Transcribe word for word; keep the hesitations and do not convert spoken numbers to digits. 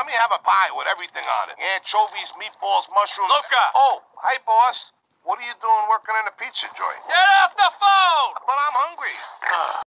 Let me have a pie with everything on it. Anchovies, meatballs, mushrooms. Luca! Oh, hi, boss. What are you doing working in a pizza joint? Get off the phone! But I'm hungry.